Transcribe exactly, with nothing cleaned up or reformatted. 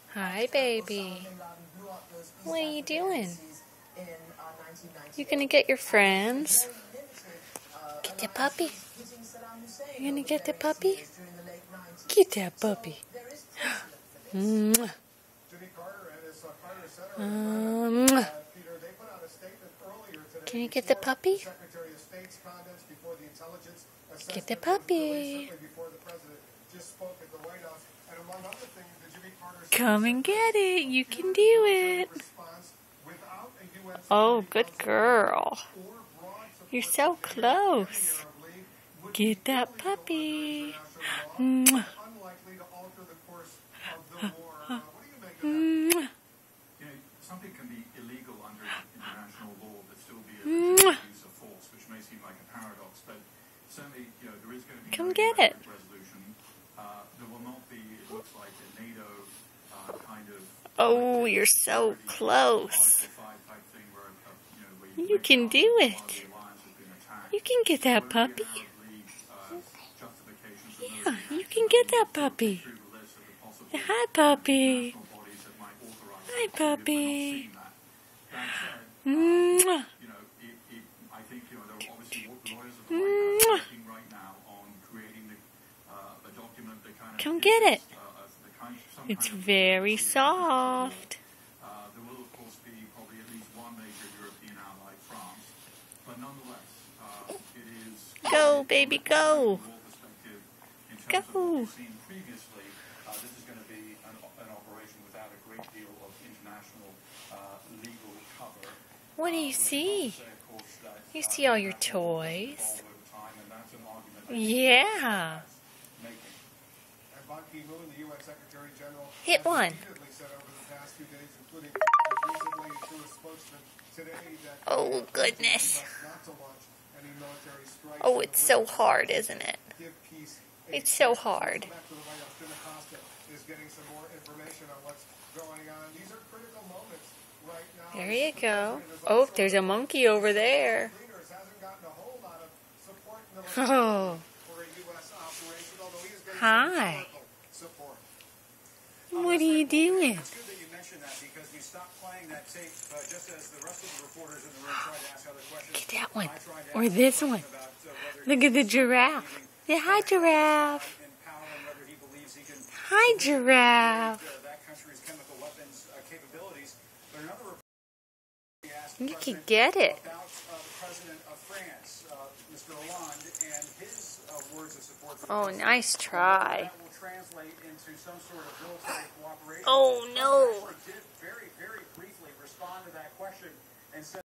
Hi, baby. What are you doing? You gonna get your friends? Get the puppy. You gonna get the puppy? Get that puppy. Mwah. Um, Can you get the puppy? Get the puppy. Come and get it. You can do it. Oh, good girl. You're so close. Get that puppy. Mwah. Mwah. Something can be illegal under international law but still be a use of force, which may seem like a paradox, but certainly, you know, there is going to be Come no get it. resolution. Uh, there will not be, it looks like, a NATO uh, kind of... Oh, you're so close. You can do it. You can get that puppy. Yeah, you can get that puppy. Hi, puppy. Hi, puppy. Mwah. Mwah. Come get it. It's very soft. There will, of course, be probably at least one major European ally, France, but nonetheless, uh, it is... Go, baby, go. Go. Go. Seen previously, uh, this is going to be an, an operation without a great deal of international uh, legal cover. What do you see? You see all your toys. Yeah. Hit one. Oh, goodness. Oh, it's so hard, isn't it? It's so hard. There you go. Oh, there's a monkey over there. Oh. Hi. What are you doing? It's good that you mentioned that because we stopped playing that tape uh, just as the rest of the reporters in the room tried to ask other questions. Get that one. Or this one. Look at the giraffe. Yeah, hi, giraffe. Hi, giraffe. You can get it. Oh, nice try. Oh, no.